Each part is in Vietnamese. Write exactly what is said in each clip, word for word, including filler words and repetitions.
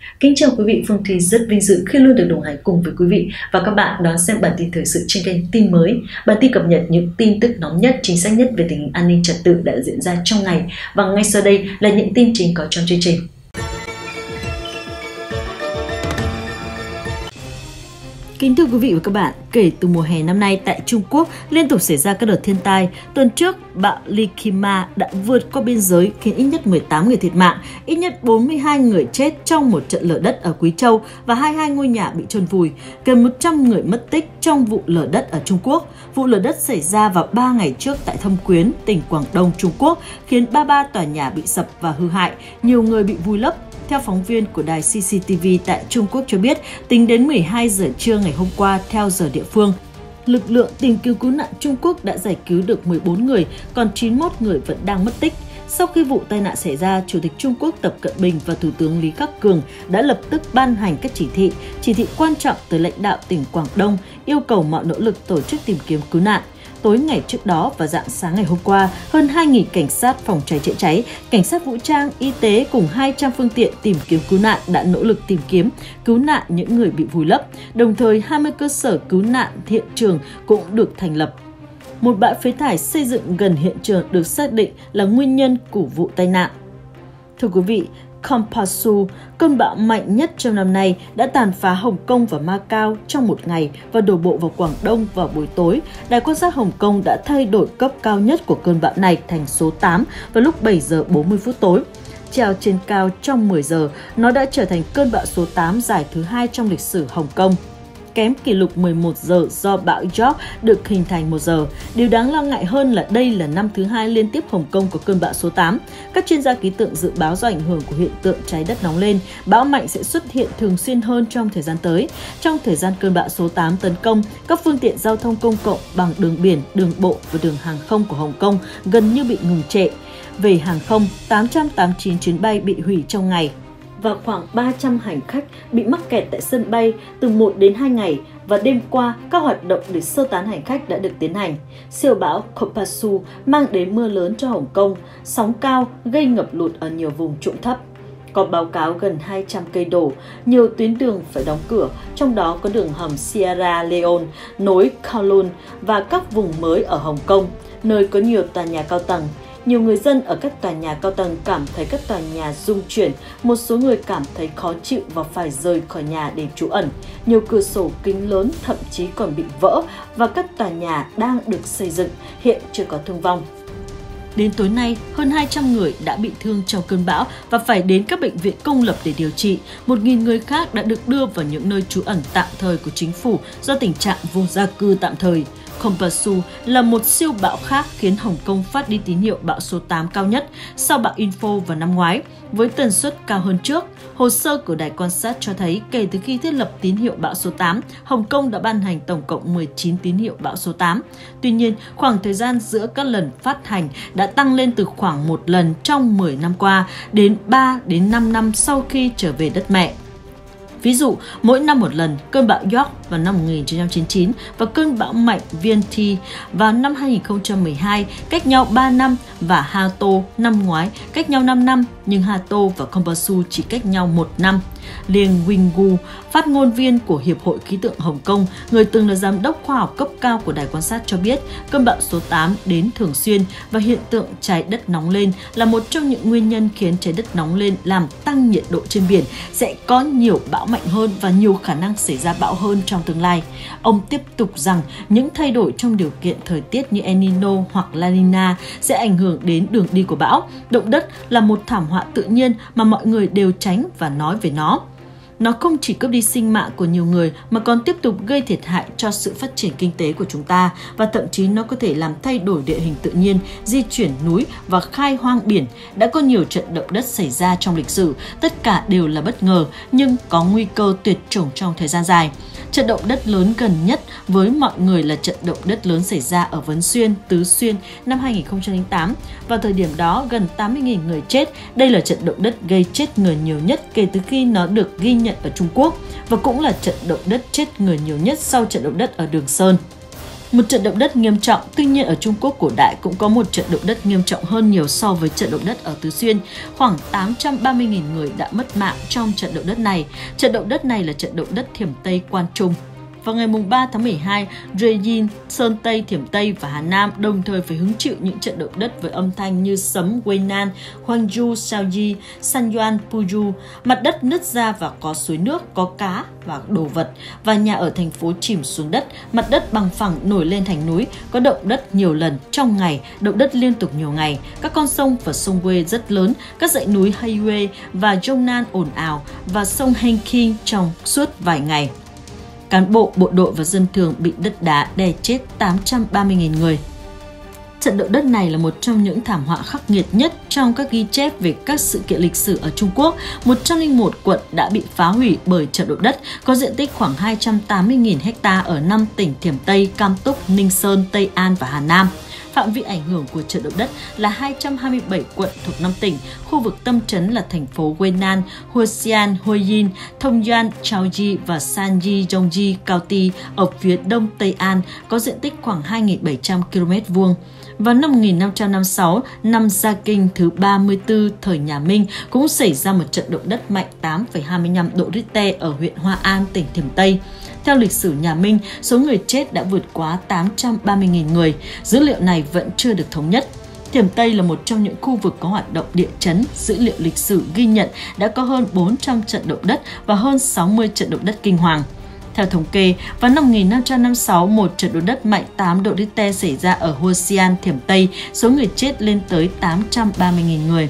Kính chào quý vị, Phương Thùy rất vinh dự khi luôn được đồng hành cùng với quý vị và các bạn đón xem bản tin thời sự trên kênh Tin Mới. Bản tin cập nhật những tin tức nóng nhất, chính xác nhất về tình hình an ninh trật tự đã diễn ra trong ngày. Và ngay sau đây là những tin chính có trong chương trình. Kính thưa quý vị và các bạn, kể từ mùa hè năm nay tại Trung Quốc liên tục xảy ra các đợt thiên tai. Tuần trước, bão Likima đã vượt qua biên giới khiến ít nhất mười tám người thiệt mạng, ít nhất bốn mươi hai người chết trong một trận lở đất ở Quý Châu và hai mươi hai ngôi nhà bị chôn vùi. Gần một trăm người mất tích trong vụ lở đất ở Trung Quốc. Vụ lở đất xảy ra vào ba ngày trước tại Thâm Quyến, tỉnh Quảng Đông, Trung Quốc, khiến ba mươi ba tòa nhà bị sập và hư hại, nhiều người bị vùi lấp. Theo phóng viên của đài xê xê tê vê tại Trung Quốc cho biết, tính đến mười hai giờ trưa ngày hôm qua theo giờ địa phương, lực lượng tìm kiếm cứu nạn Trung Quốc đã giải cứu được mười bốn người, còn chín mươi mốt người vẫn đang mất tích. Sau khi vụ tai nạn xảy ra, Chủ tịch Trung Quốc Tập Cận Bình và Thủ tướng Lý Khắc Cường đã lập tức ban hành các chỉ thị, chỉ thị quan trọng tới lãnh đạo tỉnh Quảng Đông, yêu cầu mọi nỗ lực tổ chức tìm kiếm cứu nạn. Tối ngày trước đó và rạng sáng ngày hôm qua, hơn hai nghìn cảnh sát phòng cháy chữa cháy, cảnh sát vũ trang, y tế cùng hai trăm phương tiện tìm kiếm cứu nạn đã nỗ lực tìm kiếm, cứu nạn những người bị vùi lấp. Đồng thời, hai mươi cơ sở cứu nạn hiện trường cũng được thành lập. Một bãi phế thải xây dựng gần hiện trường được xác định là nguyên nhân của vụ tai nạn. Thưa quý vị, Kompasu, cơn bão mạnh nhất trong năm nay, đã tàn phá Hồng Kông và Macau trong một ngày và đổ bộ vào Quảng Đông vào buổi tối. Đài quan sát Hồng Kông đã thay đổi cấp cao nhất của cơn bão này thành số tám vào lúc bảy giờ bốn mươi phút tối. Treo trên cao trong mười giờ, nó đã trở thành cơn bão số tám dài thứ hai trong lịch sử Hồng Kông, kém kỷ lục mười một giờ do bão George được hình thành một giờ. Điều đáng lo ngại hơn là đây là năm thứ hai liên tiếp Hồng Kông có cơn bão số tám. Các chuyên gia khí tượng dự báo do ảnh hưởng của hiện tượng trái đất nóng lên, bão mạnh sẽ xuất hiện thường xuyên hơn trong thời gian tới. Trong thời gian cơn bão số tám tấn công, các phương tiện giao thông công cộng bằng đường biển, đường bộ và đường hàng không của Hồng Kông gần như bị ngừng trệ. Về hàng không, tám trăm tám mươi chín chuyến bay bị hủy trong ngày và khoảng ba trăm hành khách bị mắc kẹt tại sân bay từ một đến hai ngày, và đêm qua các hoạt động để sơ tán hành khách đã được tiến hành. Siêu bão Kompasu mang đến mưa lớn cho Hồng Kông, sóng cao gây ngập lụt ở nhiều vùng trũng thấp. Có báo cáo gần hai trăm cây đổ, nhiều tuyến đường phải đóng cửa, trong đó có đường hầm Sierra Leone nối Kowloon và các vùng mới ở Hồng Kông, nơi có nhiều tòa nhà cao tầng. Nhiều người dân ở các tòa nhà cao tầng cảm thấy các tòa nhà rung chuyển, một số người cảm thấy khó chịu và phải rời khỏi nhà để trú ẩn. Nhiều cửa sổ kính lớn thậm chí còn bị vỡ và các tòa nhà đang được xây dựng, hiện chưa có thương vong. Đến tối nay, hơn hai trăm người đã bị thương trong cơn bão và phải đến các bệnh viện công lập để điều trị. một nghìn người khác đã được đưa vào những nơi trú ẩn tạm thời của chính phủ do tình trạng vô gia cư tạm thời. Kompasu là một siêu bão khác khiến Hồng Kông phát đi tín hiệu bão số tám cao nhất sau bão Info vào năm ngoái, với tần suất cao hơn trước. Hồ sơ của đài quan sát cho thấy kể từ khi thiết lập tín hiệu bão số tám, Hồng Kông đã ban hành tổng cộng mười chín tín hiệu bão số tám. Tuy nhiên, khoảng thời gian giữa các lần phát hành đã tăng lên từ khoảng một lần trong mười năm qua đến ba đến năm năm sau khi trở về đất mẹ. Ví dụ, mỗi năm một lần, cơn bão York vào năm một nghìn chín trăm chín mươi chín và cơn bão mạnh Vienti vào năm hai nghìn không trăm mười hai cách nhau ba năm, và Hato năm ngoái cách nhau năm năm, nhưng Hato và Kompasu chỉ cách nhau một năm. Liang Winggu, phát ngôn viên của Hiệp hội Khí tượng Hồng Kông, người từng là giám đốc khoa học cấp cao của đài quan sát cho biết, cơn bão số tám đến thường xuyên và hiện tượng trái đất nóng lên là một trong những nguyên nhân khiến trái đất nóng lên làm tăng nhiệt độ trên biển, sẽ có nhiều bão mạnh hơn và nhiều khả năng xảy ra bão hơn trong tương lai. Ông tiếp tục rằng những thay đổi trong điều kiện thời tiết như El Nino hoặc La Nina sẽ ảnh hưởng đến đường đi của bão. Động đất là một thảm họa tự nhiên mà mọi người đều tránh và nói về nó. Nó không chỉ cướp đi sinh mạng của nhiều người mà còn tiếp tục gây thiệt hại cho sự phát triển kinh tế của chúng ta, và thậm chí nó có thể làm thay đổi địa hình tự nhiên, di chuyển núi và khai hoang biển. Đã có nhiều trận động đất xảy ra trong lịch sử, tất cả đều là bất ngờ nhưng có nguy cơ tuyệt chủng trong thời gian dài. Trận động đất lớn gần nhất với mọi người là trận động đất lớn xảy ra ở Vấn Xuyên, Tứ Xuyên năm hai nghìn không trăm lẻ tám. Vào thời điểm đó, gần tám mươi nghìn người chết. Đây là trận động đất gây chết người nhiều nhất kể từ khi nó được ghi nhận ở Trung Quốc, và cũng là trận động đất chết người nhiều nhất sau trận động đất ở Đường Sơn. Một trận động đất nghiêm trọng, tuy nhiên ở Trung Quốc cổ đại cũng có một trận động đất nghiêm trọng hơn nhiều so với trận động đất ở Tứ Xuyên. Khoảng tám trăm ba mươi nghìn người đã mất mạng trong trận động đất này. Trận động đất này là trận động đất Thiểm Tây Quan Trung. Vào ngày ba tháng mười hai, Redin, Sơn Tây, Thiểm Tây và Hà Nam đồng thời phải hứng chịu những trận động đất với âm thanh như sấm Weinan, Gwangju, Shaoji, Sanyuan, Puju. Mặt đất nứt ra và có suối nước, có cá và đồ vật. Và nhà ở thành phố chìm xuống đất, mặt đất bằng phẳng nổi lên thành núi, có động đất nhiều lần trong ngày, động đất liên tục nhiều ngày. Các con sông và sông Wei rất lớn, các dãy núi Heiwei và Zhongnan ồn ào và sông Henqing trong suốt vài ngày. Cán bộ, bộ đội và dân thường bị đất đá đè chết tám trăm ba mươi nghìn người. Trận động đất này là một trong những thảm họa khắc nghiệt nhất trong các ghi chép về các sự kiện lịch sử ở Trung Quốc. một trăm lẻ một quận đã bị phá hủy bởi trận động đất, có diện tích khoảng hai trăm tám mươi nghìn ha ở năm tỉnh Thiểm Tây, Cam Túc, Ninh Sơn, Tây An và Hà Nam. Phạm vi ảnh hưởng của trận động đất là hai trăm hai mươi bảy quận thuộc năm tỉnh, khu vực tâm trấn là thành phố Weinan, Huxian, Huiyin, Tongyan, Chaoji và Sanji Zhongji County ở phía đông Tây An, có diện tích khoảng hai nghìn bảy trăm ki lô mét vuông. Vào năm một nghìn năm trăm năm mươi sáu, năm Gia Kinh thứ ba mươi tư thời nhà Minh cũng xảy ra một trận động đất mạnh tám phẩy hai mươi lăm độ Richter ở huyện Hoa An, tỉnh Thiểm Tây. Theo lịch sử nhà Minh, số người chết đã vượt quá tám trăm ba mươi nghìn người. Dữ liệu này vẫn chưa được thống nhất. Thiểm Tây là một trong những khu vực có hoạt động địa chấn. Dữ liệu lịch sử ghi nhận đã có hơn bốn trăm trận động đất và hơn sáu mươi trận động đất kinh hoàng. Theo thống kê, vào năm một nghìn năm trăm năm mươi sáu, một trận động đất mạnh tám độ Richter xảy ra ở Huxian, Thiểm Tây, số người chết lên tới tám trăm ba mươi nghìn người.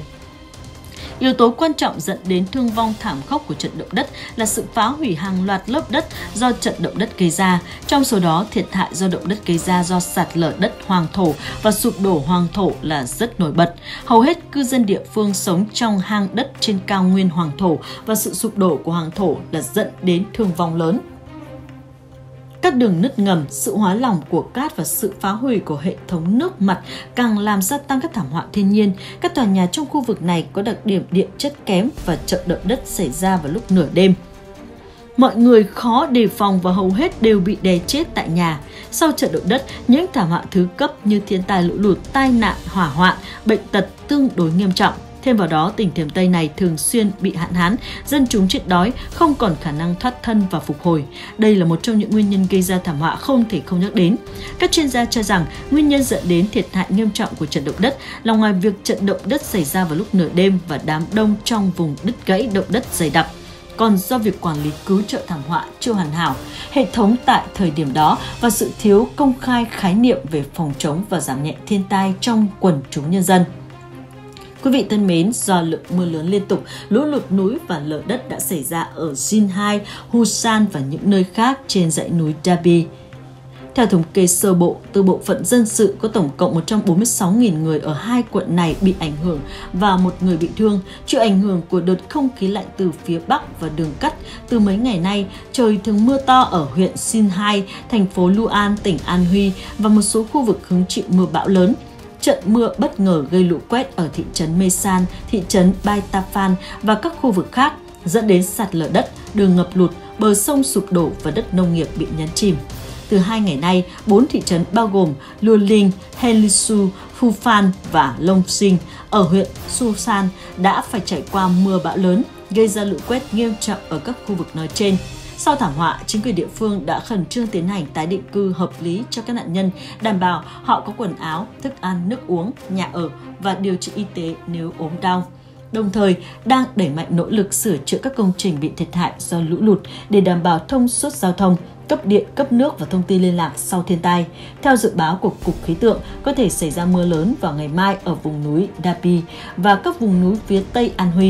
Yếu tố quan trọng dẫn đến thương vong thảm khốc của trận động đất là sự phá hủy hàng loạt lớp đất do trận động đất gây ra. Trong số đó, thiệt hại do động đất gây ra do sạt lở đất hoàng thổ và sụp đổ hoàng thổ là rất nổi bật. Hầu hết cư dân địa phương sống trong hang đất trên cao nguyên hoàng thổ và sự sụp đổ của hoàng thổ là dẫn đến thương vong lớn. Các đường nứt ngầm, sự hóa lỏng của cát và sự phá hủy của hệ thống nước mặt càng làm gia tăng các thảm họa thiên nhiên. Các tòa nhà trong khu vực này có đặc điểm điện chất kém và trận động đất xảy ra vào lúc nửa đêm. Mọi người khó đề phòng và hầu hết đều bị đè chết tại nhà. Sau trận động đất, những thảm họa thứ cấp như thiên tai lũ lụt, tai nạn, hỏa hoạn, bệnh tật tương đối nghiêm trọng. Thêm vào đó, tỉnh Thiểm Tây này thường xuyên bị hạn hán, dân chúng chết đói, không còn khả năng thoát thân và phục hồi. Đây là một trong những nguyên nhân gây ra thảm họa không thể không nhắc đến. Các chuyên gia cho rằng nguyên nhân dẫn đến thiệt hại nghiêm trọng của trận động đất là ngoài việc trận động đất xảy ra vào lúc nửa đêm và đám đông trong vùng đứt gãy động đất dày đặc, còn do việc quản lý cứu trợ thảm họa chưa hoàn hảo, hệ thống tại thời điểm đó và sự thiếu công khai khái niệm về phòng chống và giảm nhẹ thiên tai trong quần chúng nhân dân. Quý vị thân mến, do lượng mưa lớn liên tục, lũ lụt núi và lở đất đã xảy ra ở Jinhai, Husan và những nơi khác trên dãy núi Dabi. Theo thống kê sơ bộ, từ bộ phận dân sự có tổng cộng một trăm bốn mươi sáu nghìn người ở hai quận này bị ảnh hưởng và một người bị thương, chịu ảnh hưởng của đợt không khí lạnh từ phía Bắc và đường cắt. Từ mấy ngày nay, trời thường mưa to ở huyện Jinhai, thành phố Luan, tỉnh An Huy và một số khu vực hứng chịu mưa bão lớn. Trận mưa bất ngờ gây lũ quét ở thị trấn Mesan, thị trấn Baitafan và các khu vực khác, dẫn đến sạt lở đất, đường ngập lụt, bờ sông sụp đổ và đất nông nghiệp bị nhấn chìm. Từ hai ngày nay, bốn thị trấn bao gồm Luling, Helisu, Phufan và Longsing ở huyện Susan đã phải trải qua mưa bão lớn, gây ra lũ quét nghiêm trọng ở các khu vực nói trên. Sau thảm họa, chính quyền địa phương đã khẩn trương tiến hành tái định cư hợp lý cho các nạn nhân, đảm bảo họ có quần áo, thức ăn, nước uống, nhà ở và điều trị y tế nếu ốm đau. Đồng thời, đang đẩy mạnh nỗ lực sửa chữa các công trình bị thiệt hại do lũ lụt để đảm bảo thông suốt giao thông, cấp điện, cấp nước và thông tin liên lạc sau thiên tai. Theo dự báo của Cục Khí tượng, có thể xảy ra mưa lớn vào ngày mai ở vùng núi Dapi và các vùng núi phía Tây An Huy.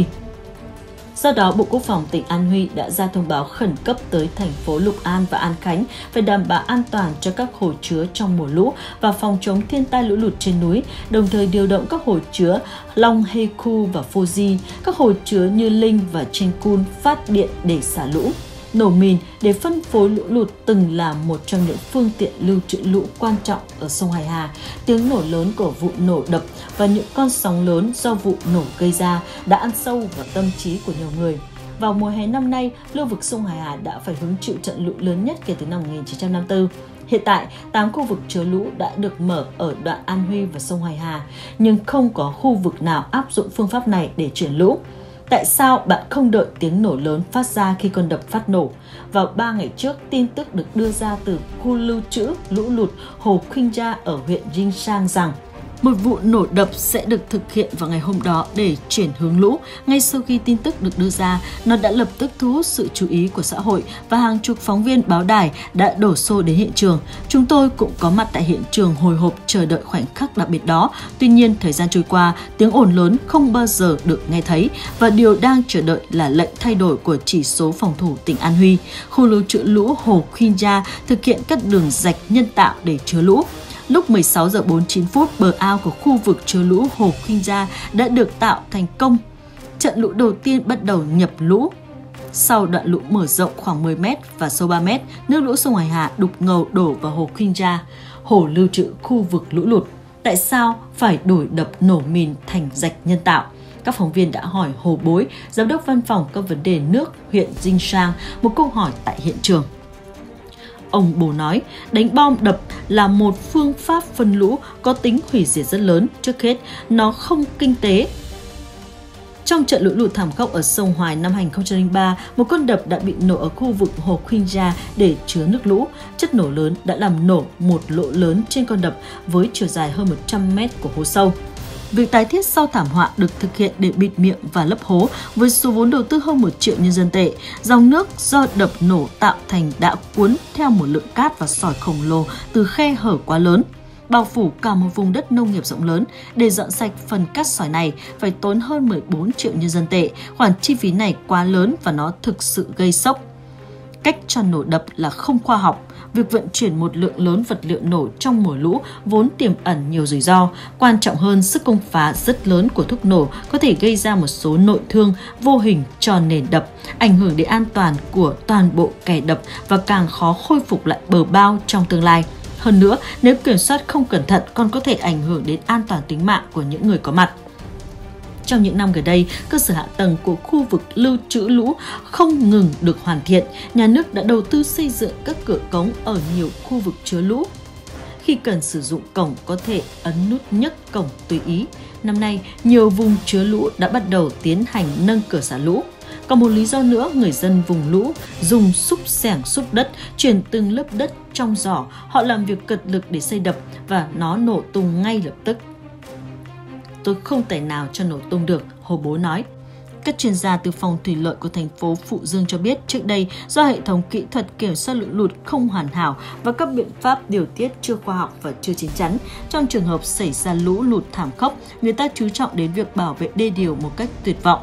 Do đó, Bộ Quốc phòng tỉnh An Huy đã ra thông báo khẩn cấp tới thành phố Lục An và An Khánh phải đảm bảo an toàn cho các hồ chứa trong mùa lũ và phòng chống thiên tai lũ lụt trên núi, đồng thời điều động các hồ chứa Long Heku và Fuji, các hồ chứa như Linh và Chenkun phát điện để xả lũ. Nổ mìn để phân phối lũ lụt từng là một trong những phương tiện lưu trữ lũ quan trọng ở sông Hải Hà. Tiếng nổ lớn của vụ nổ đập và những con sóng lớn do vụ nổ gây ra đã ăn sâu vào tâm trí của nhiều người. Vào mùa hè năm nay, lưu vực sông Hải Hà đã phải hứng chịu trận lũ lớn nhất kể từ năm một nghìn chín trăm năm mươi tư. Hiện tại, tám khu vực chứa lũ đã được mở ở đoạn An Huy và sông Hoài Hà, nhưng không có khu vực nào áp dụng phương pháp này để chuyển lũ. Tại sao bạn không đợi tiếng nổ lớn phát ra khi con đập phát nổ? Vào ba ngày trước, tin tức được đưa ra từ khu lưu trữ lũ lụt Hồ Khuynh Gia ở huyện Jingshan rằng một vụ nổ đập sẽ được thực hiện vào ngày hôm đó để chuyển hướng lũ. Ngay sau khi tin tức được đưa ra, nó đã lập tức thu hút sự chú ý của xã hội và hàng chục phóng viên báo đài đã đổ xô đến hiện trường. Chúng tôi cũng có mặt tại hiện trường hồi hộp chờ đợi khoảnh khắc đặc biệt đó. Tuy nhiên, thời gian trôi qua, tiếng ồn lớn không bao giờ được nghe thấy và điều đang chờ đợi là lệnh thay đổi của chỉ số phòng thủ tỉnh An Huy. Khu lưu trữ lũ Hồ Khuynh Gia thực hiện các đường rạch nhân tạo để chứa lũ. Lúc mười sáu giờ bốn mươi chín phút, bờ ao của khu vực chứa lũ Hồ Khuynh Gia đã được tạo thành công. Trận lũ đầu tiên bắt đầu nhập lũ. Sau đoạn lũ mở rộng khoảng mười mét và sâu ba mét, nước lũ sông Hoài Hà đục ngầu đổ vào Hồ Khuynh Gia, hồ lưu trữ khu vực lũ lụt. Tại sao phải đổi đập nổ mìn thành rạch nhân tạo? Các phóng viên đã hỏi Hồ Bối, giám đốc văn phòng các vấn đề nước huyện Jingshan, một câu hỏi tại hiện trường. Ông Bố nói, đánh bom đập là một phương pháp phân lũ có tính hủy diệt rất lớn. Trước hết, nó không kinh tế. Trong trận lũ lụt thảm khốc ở sông Hoài năm hai nghìn không trăm lẻ ba, một con đập đã bị nổ ở khu vực Hồ Khuynh Gia để chứa nước lũ. Chất nổ lớn đã làm nổ một lỗ lớn trên con đập với chiều dài hơn một trăm mét của hố sâu. Việc tái thiết sau thảm họa được thực hiện để bịt miệng và lấp hố với số vốn đầu tư hơn một triệu nhân dân tệ. Dòng nước do đập nổ tạo thành đã cuốn theo một lượng cát và sỏi khổng lồ từ khe hở quá lớn, bao phủ cả một vùng đất nông nghiệp rộng lớn. Để dọn sạch phần cát sỏi này phải tốn hơn mười bốn triệu nhân dân tệ. Khoản chi phí này quá lớn và nó thực sự gây sốc. Cách cho nổ đập là không khoa học. Việc vận chuyển một lượng lớn vật liệu nổ trong mùa lũ vốn tiềm ẩn nhiều rủi ro. Quan trọng hơn, sức công phá rất lớn của thuốc nổ có thể gây ra một số nội thương vô hình cho nền đập, ảnh hưởng đến an toàn của toàn bộ kè đập và càng khó khôi phục lại bờ bao trong tương lai. Hơn nữa, nếu kiểm soát không cẩn thận còn có thể ảnh hưởng đến an toàn tính mạng của những người có mặt. Trong những năm gần đây, cơ sở hạ tầng của khu vực lưu trữ lũ không ngừng được hoàn thiện. Nhà nước đã đầu tư xây dựng các cửa cống ở nhiều khu vực chứa lũ. Khi cần sử dụng cổng có thể ấn nút nhấc cổng tùy ý. Năm nay, nhiều vùng chứa lũ đã bắt đầu tiến hành nâng cửa xả lũ. Còn một lý do nữa, người dân vùng lũ dùng xúc xẻng xúc đất, chuyển từng lớp đất trong giỏ. Họ làm việc cật lực để xây đập và nó nổ tung ngay lập tức. Tôi không thể nào cho nổ tung được, Hồ Bố nói. Các chuyên gia từ phòng thủy lợi của thành phố Phụ Dương cho biết trước đây do hệ thống kỹ thuật kiểm soát lũ lụt không hoàn hảo và các biện pháp điều tiết chưa khoa học và chưa chín chắn, trong trường hợp xảy ra lũ lụt thảm khốc, người ta chú trọng đến việc bảo vệ đê điều một cách tuyệt vọng.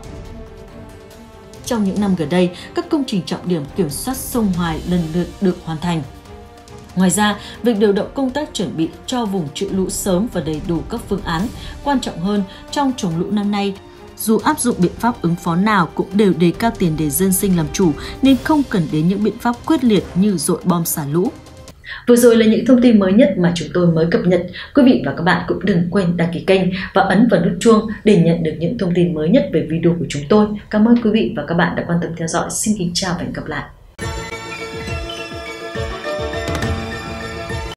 Trong những năm gần đây, các công trình trọng điểm kiểm soát sông Hoài lần lượt được hoàn thành. Ngoài ra, việc điều động công tác chuẩn bị cho vùng trữ lũ sớm và đầy đủ các phương án. Quan trọng hơn, trong chống lũ năm nay, dù áp dụng biện pháp ứng phó nào cũng đều đề cao tiền đề dân sinh làm chủ, nên không cần đến những biện pháp quyết liệt như dội bom xả lũ. Vừa rồi là những thông tin mới nhất mà chúng tôi mới cập nhật. Quý vị và các bạn cũng đừng quên đăng ký kênh và ấn vào nút chuông để nhận được những thông tin mới nhất về video của chúng tôi. Cảm ơn quý vị và các bạn đã quan tâm theo dõi. Xin kính chào và hẹn gặp lại.